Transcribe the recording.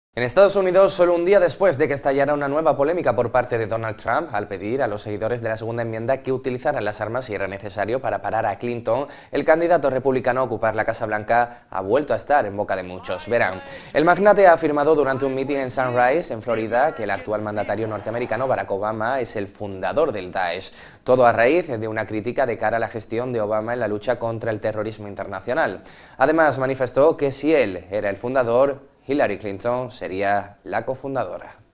En Estados Unidos, solo un día después de que estallara una nueva polémica por parte de Donald Trump al pedir a los seguidores de la segunda enmienda que utilizaran las armas si era necesario para parar a Clinton, el candidato republicano a ocupar la Casa Blanca ha vuelto a estar en boca de muchos. Verán, el magnate ha afirmado durante un meeting en Sunrise, en Florida, que el actual mandatario norteamericano Barack Obama es el fundador del Daesh. Todo a raíz de una crítica de cara a la gestión de Obama en la lucha contra el terrorismo internacional. Además, manifestó que si él era el fundador, Hillary Clinton sería la cofundadora.